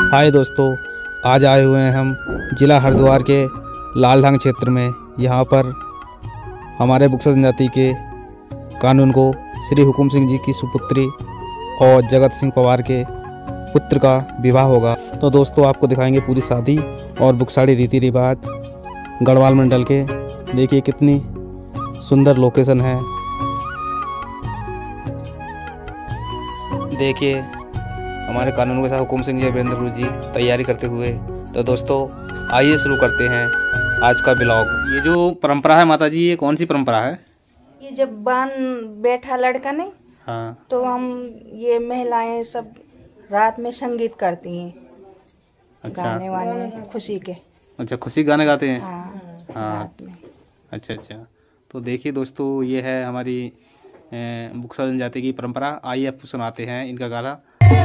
हाय दोस्तों, आज आए हुए हैं हम जिला हरिद्वार के लालढांग क्षेत्र में। यहाँ पर हमारे बुक्सा जनजाति के कानून को श्री हुकुम सिंह जी की सुपुत्री और जगत सिंह पवार के पुत्र का विवाह होगा। तो दोस्तों आपको दिखाएंगे पूरी शादी और बुक्साड़ी रीति रिवाज गढ़वाल मंडल के। देखिए कितनी सुंदर लोकेशन है। देखिए हमारे कानून के साथ हुकुम सिंह जी वीरेंद्र गुरु जी तैयारी करते हुए। तो दोस्तों आइए शुरू करते हैं आज का ब्लॉग। ये जो परंपरा है माता जी, ये कौन सी परंपरा है? ये जब बान बैठा लड़का नहीं, हाँ, तो हम ये महिलाएं सब रात में संगीत करती हैं। अच्छा, गाने वाने खुशी के। अच्छा, खुशी गाने गाते हैं। हाँ, हाँ, रात में। अच्छा। तो देखिए दोस्तों, ये है हमारी बुक्सा जनजाति की परंपरा। आइए आपको सुनाते हैं इनका गाना।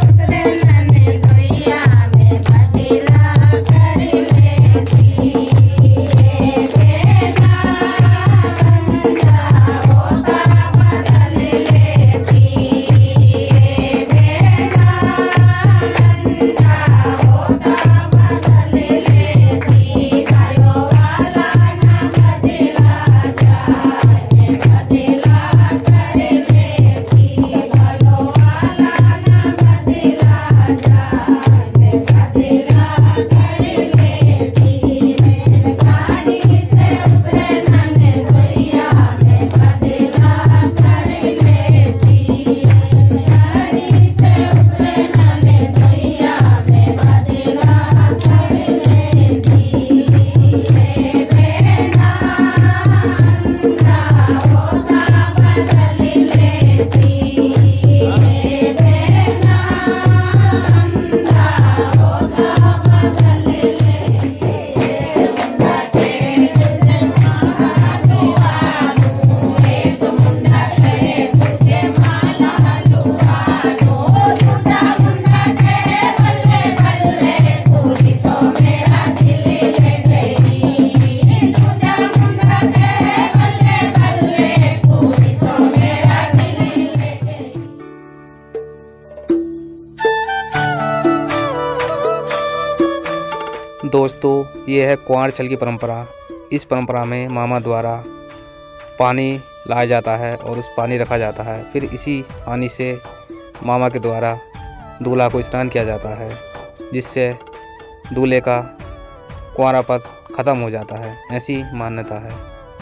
दोस्तों ये है कुंवार छल की परंपरा। इस परंपरा में मामा द्वारा पानी लाया जाता है और उस पानी रखा जाता है। फिर इसी पानी से मामा के द्वारा दूल्हा को स्नान किया जाता है, जिससे दूल्हे का कुंवारापन ख़त्म हो जाता है। ऐसी मान्यता है।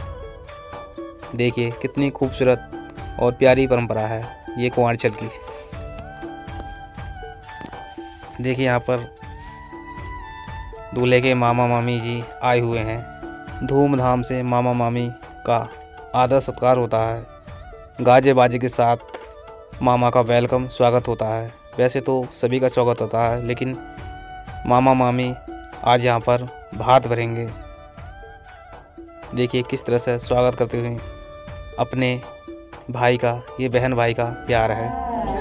देखिए कितनी खूबसूरत और प्यारी परंपरा है ये कुंवार छल की। देखिए यहाँ पर दूल्हे के मामा मामी जी आए हुए हैं। धूमधाम से मामा मामी का आदर सत्कार होता है। गाजे बाजे के साथ मामा का वेलकम स्वागत होता है। वैसे तो सभी का स्वागत होता है, लेकिन मामा मामी आज यहाँ पर भात भरेंगे। देखिए किस तरह से स्वागत करते हुए अपने भाई का, ये बहन भाई का प्यार है।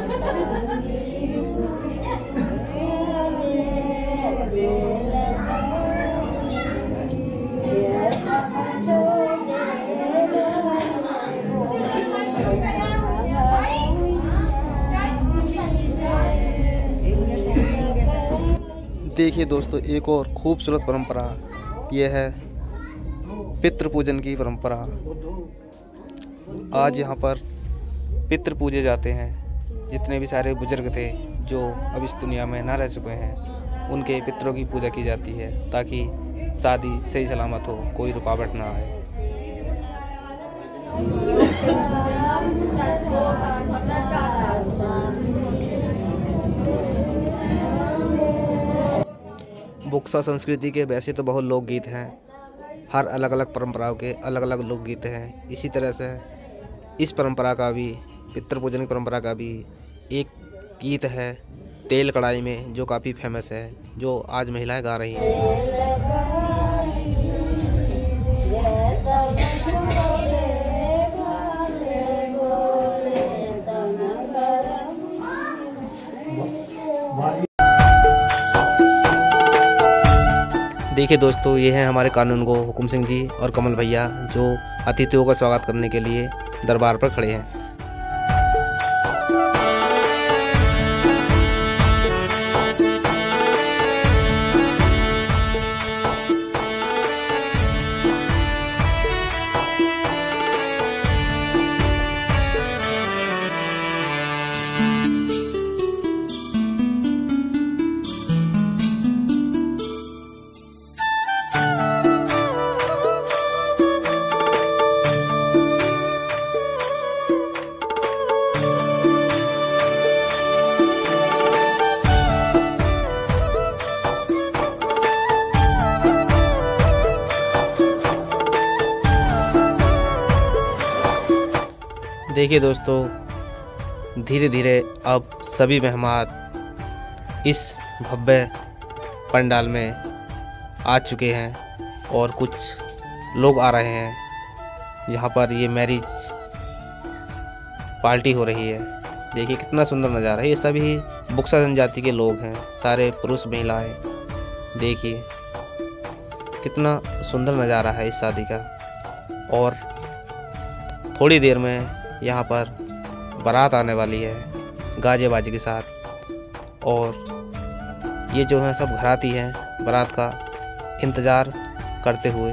देखिए दोस्तों एक और खूबसूरत परंपरा, यह है पितृ पूजन की परंपरा। आज यहाँ पर पितृ पूजे जाते हैं। जितने भी सारे बुजुर्ग थे जो अब इस दुनिया में ना रह चुके हैं, उनके पितरों की पूजा की जाती है ताकि शादी सही सलामत हो, कोई रुकावट ना आए। बुक्सा संस्कृति के वैसे तो बहुत लोकगीत हैं। हर अलग अलग परंपराओं के अलग अलग लोकगीत हैं। इसी तरह से इस परंपरा का भी, पितृपूजन की परंपरा का भी एक गीत है तेल कढ़ाई में, जो काफ़ी फेमस है, जो आज महिलाएं गा रही हैं। देखिए दोस्तों ये हैं हमारे कानून गो हुकुम सिंह जी और कमल भैया, जो अतिथियों का स्वागत करने के लिए दरबार पर खड़े हैं। देखिए दोस्तों, धीरे धीरे अब सभी मेहमान इस भव्य पंडाल में आ चुके हैं और कुछ लोग आ रहे हैं। यहाँ पर ये मैरिज पार्टी हो रही है। देखिए कितना सुंदर नज़ारा है। ये सभी बुक्सा जनजाति के लोग हैं, सारे पुरुष महिलाएं। देखिए कितना सुंदर नज़ारा है इस शादी का। और थोड़ी देर में यहाँ पर बारात आने वाली है गाजे बाजे के साथ। और ये जो है सब घराती हैं बारात का इंतज़ार करते हुए।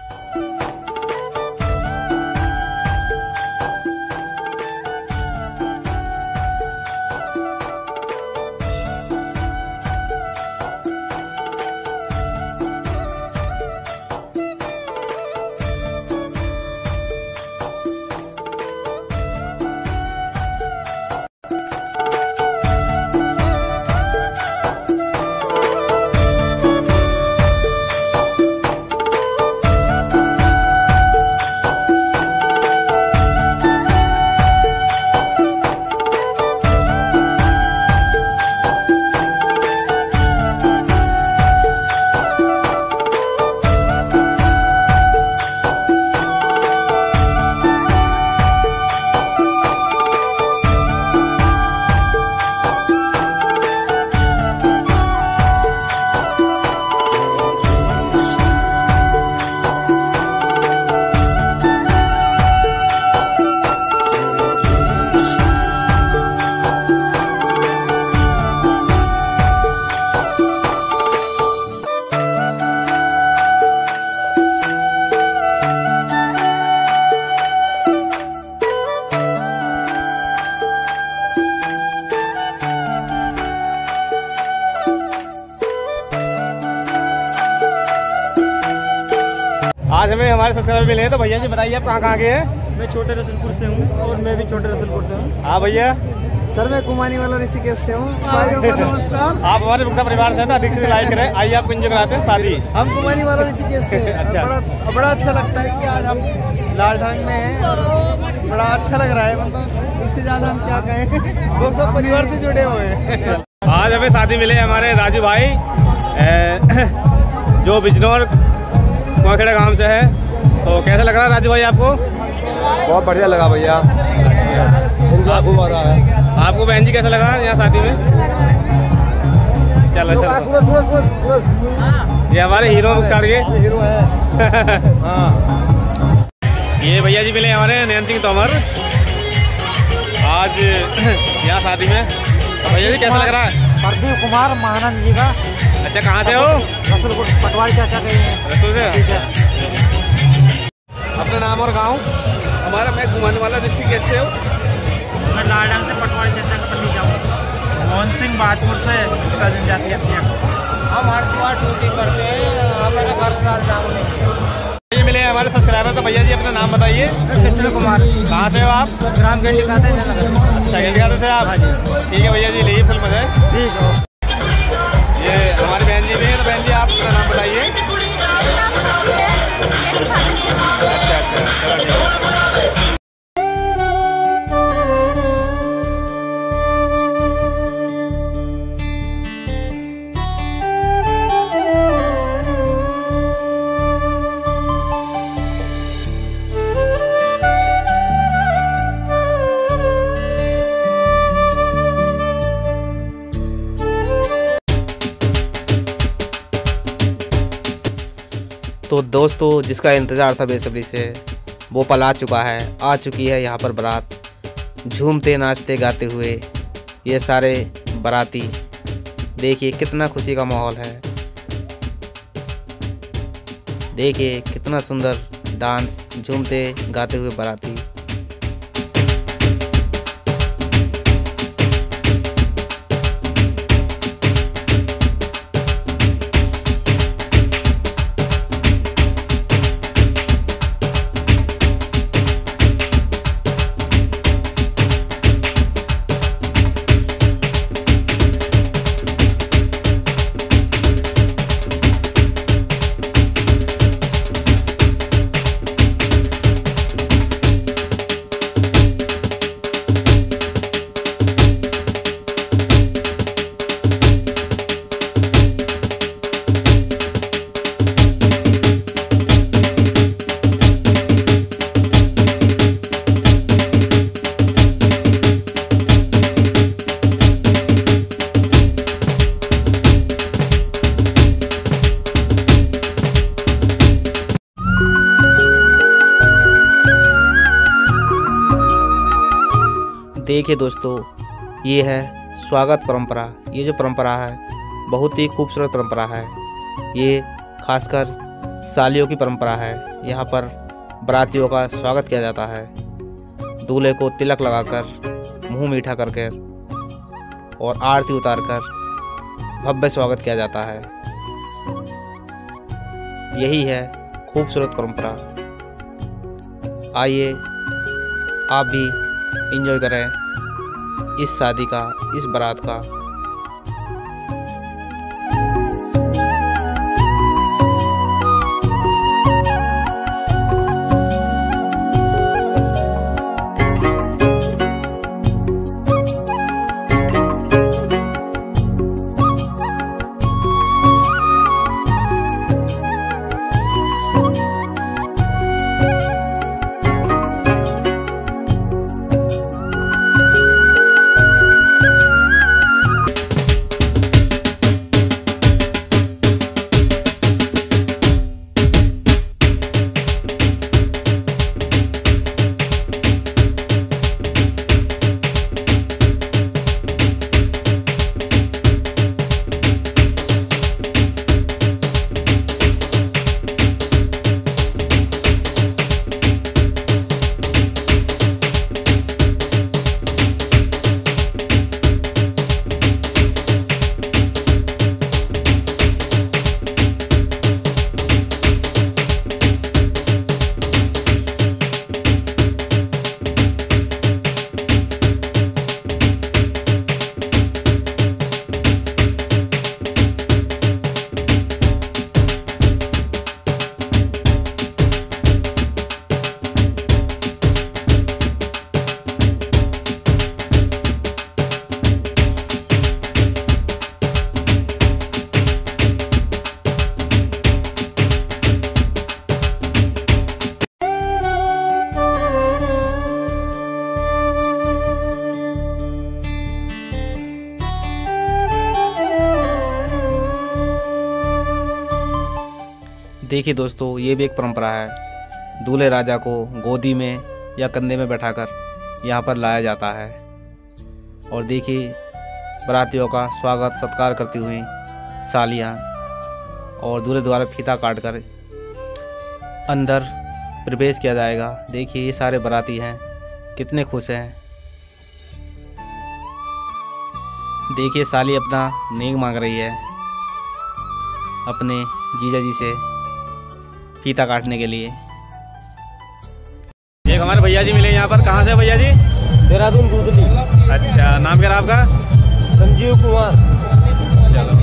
आज हमें हमारे सब्सक्राइबर मिले हैं, तो भैया जी बताइए आप कहाँ के हैं? मैं छोटे रसलपुर से हूँ और मैं भी छोटे रसलपुर से हूँ। हाँ भैया। सर मैं कुमानी वाला ऋषिकेश से हूँ। नमस्कार। आप हमारे बुक्सा परिवार से हैं तो अधिक से लाइक करें। आइए आपको एंजॉय कराते हैं शादी। हम कुमानी वाला ऋषिकेश से हैं। अच्छा। बड़ा अच्छा लगता है कि आज हम लालढांग में हैं। बड़ा अच्छा लग रहा है, मतलब इससे ज्यादा हम क्या कहें। लोग सब परिवार से जुड़े हुए हैं। आज हमें शादी मिले हमारे राजू भाई जो बिजनौर कुआखेड़ा गांव से है। तो कैसा लग रहा है राजू भाई आपको? बहुत बढ़िया लगा भैया। एंजॉय खूब हो रहा है। आपको बहन जी कैसा लगा यहाँ शादी में? चलो ये हमारे हीरो बुक्साड़ के हीरो है। हाँ। ये भैया जी मिले हमारे नयन सिंह तोमर आज यहाँ शादी में। तो भैया जी कैसा लग रहा है? प्रदीप कुमार महानंद जी का। अच्छा कहाँ से हो? रसलपुर पटवारी चाचा के रसूल से। अपना नाम और गांव? हमारा मैं घुमाने वाला ऋषिकेश से हूँ। मैं लालढांग से पटवारी चाचा का भतीजा हूँ। मोहन सिंह बहादुर से बुक्सा जनजाति अध्यक्ष। हम हरिद्वार ड्यूटी करते हैं। हमारे घर ये मिले हमारे सब्सक्राइबर। तो भैया जी अपना नाम बताइए। कृष्ण कुमार। कहाँ से हो आप? ग्राम गेंडी खाते हैं। अच्छा गेंडी खाते से आप? ठीक है भैया जी, लीजिए फुल मजे। ठीक है। ये हमारी बहन जी भी हैं। तो बहन जी आप अपना नाम बताइए। अच्छा चलो ठीक है। तो दोस्तों, जिसका इंतज़ार था बेसब्री से, वो पल आ चुका है। आ चुकी है यहाँ पर बारात। झूमते नाचते गाते हुए ये सारे बाराती। देखिए कितना खुशी का माहौल है। देखिए कितना सुंदर डांस, झूमते गाते हुए बाराती। देखिए दोस्तों, ये है स्वागत परंपरा। ये जो परंपरा है बहुत ही खूबसूरत परंपरा है। ये खासकर सालियों की परंपरा है। यहाँ पर बारातियों का स्वागत किया जाता है। दूल्हे को तिलक लगाकर, मुंह मीठा करके और आरती उतारकर भव्य स्वागत किया जाता है। यही है खूबसूरत परंपरा। आइए आप भी एंजॉय करें इस शादी का, इस बारात का। देखिए दोस्तों, ये भी एक परंपरा है। दूल्हे राजा को गोदी में या कंधे में बैठाकर यहाँ पर लाया जाता है। और देखिए बारातियों का स्वागत सत्कार करती हुई सालियाँ, और दूल्हे द्वारा फीता काट कर अंदर प्रवेश किया जाएगा। देखिए ये सारे बाराती हैं, कितने खुश हैं। देखिए साली अपना नेक मांग रही है अपने जीजा जी से फीता काटने के लिए। एक हमारे भैया जी मिले यहाँ पर। कहाँ से भैया जी? देहरादून दूधली। अच्छा, नाम क्या रहा आपका? संजीव कुमार। चलो।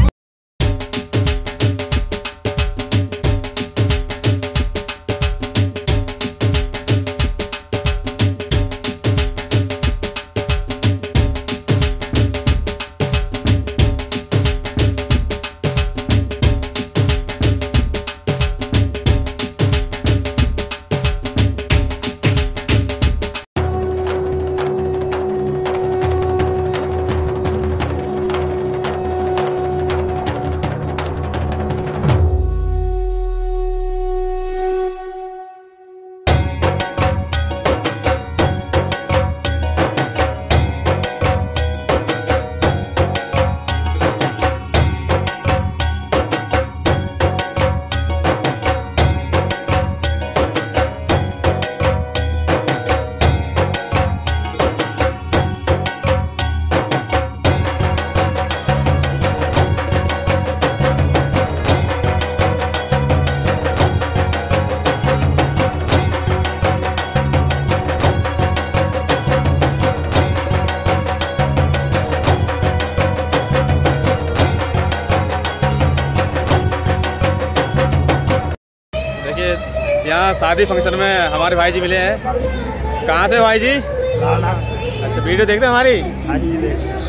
यहाँ शादी फंक्शन में हमारे भाई जी मिले हैं। कहाँ से भाई जी? अच्छा, वीडियो देखते हैं हमारी? हाँ जी देखते हैं।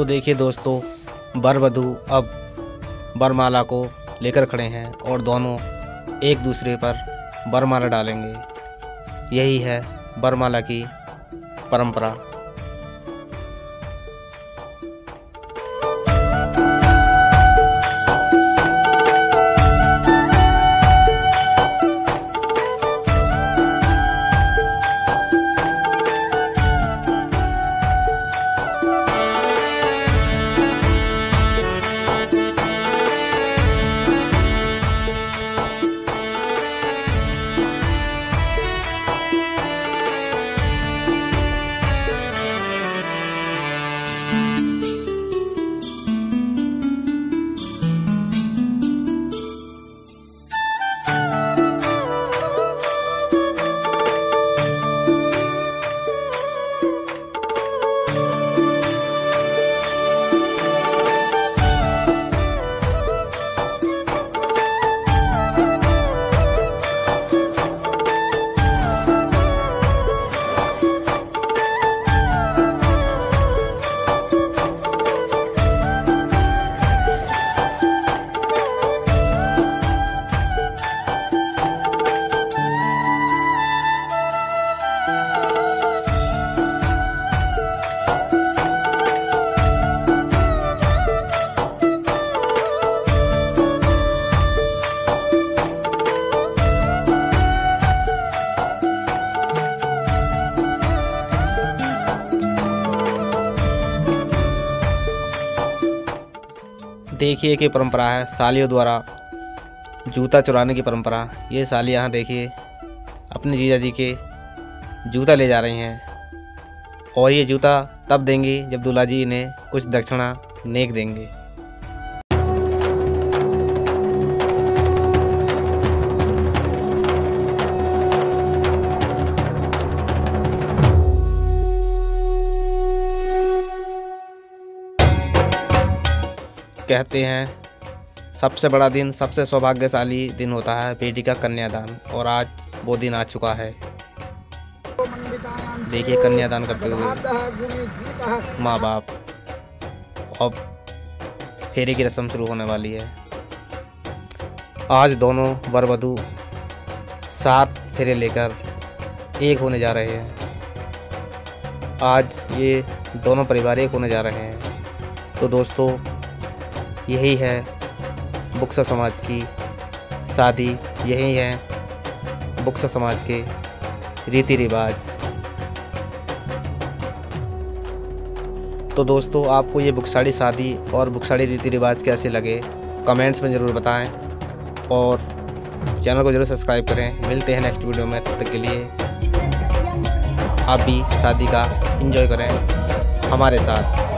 तो देखिए दोस्तों, वर वधू अब वरमाला को लेकर खड़े हैं और दोनों एक दूसरे पर वरमाला डालेंगे। यही है वरमाला की परंपरा। देखिए कि परंपरा है सालियों द्वारा जूता चुराने की परंपरा। ये साली यहाँ देखिए अपने जीजा जी के जूता ले जा रही हैं और ये जूता तब देंगी जब दूल्हा जी इन्हें कुछ दक्षिणा नेक देंगे। कहते हैं सबसे बड़ा दिन, सबसे सौभाग्यशाली दिन होता है बेटी का कन्यादान, और आज वो दिन आ चुका है। देखिए कन्यादान करते हुए माँ बाप। अब फेरे की रस्म शुरू होने वाली है। आज दोनों वर वधू 7 फेरे लेकर एक होने जा रहे हैं। आज ये दोनों परिवार एक होने जा रहे हैं। तो दोस्तों, यही है बुक्सा समाज की शादी, यही है बुक्सा समाज के रीति रिवाज। तो दोस्तों, आपको ये बुक्साड़ी शादी और बुक्साड़ी रीति रिवाज कैसे लगे कमेंट्स में ज़रूर बताएं और चैनल को ज़रूर सब्सक्राइब करें। मिलते हैं नेक्स्ट वीडियो में, तब तक के लिए आप भी शादी का एंजॉय करें हमारे साथ।